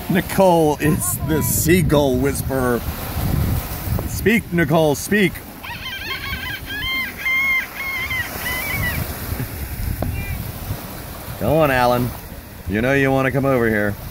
Nicole is the seagull whisperer. Speak, Nicole, speak. Go on, Alan. You know you want to come over here.